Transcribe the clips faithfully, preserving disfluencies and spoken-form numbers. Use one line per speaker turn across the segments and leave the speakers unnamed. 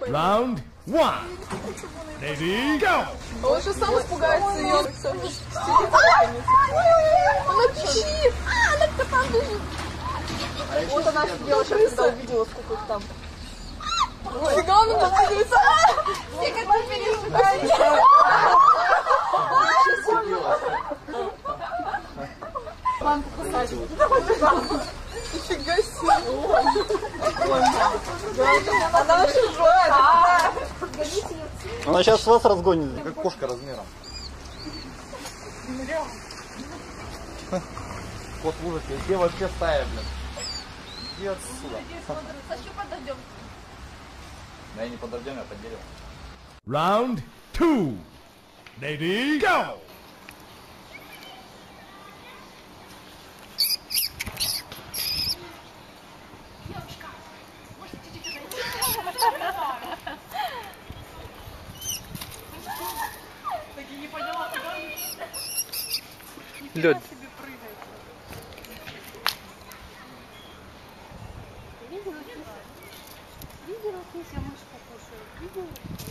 Round one. Ready, go!
Он же сам испугается ее. Она кричит! А, она к котам бежит. Вот она офигела сейчас, когда увидела, сколько их там. Фига, она там двигается. Все коты перепугались. Мамку посадим. Нифига себе. Она вообще злая.
Она сейчас вас разгонит.
Как кошка размером. Кот в ужасе. Где вообще стая, блин? Иди отсюда.
Сашу подождем.
Но я не под дождем, я под деревом.
Round two. Ready, go!
Лед.
Видела, если мышку кушает? Видела?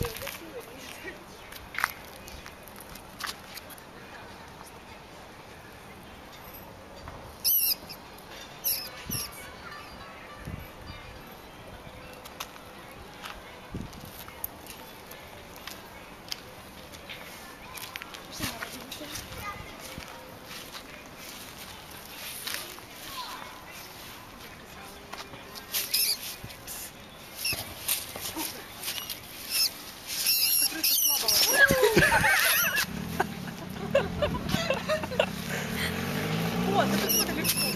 Вот, это что-то легко.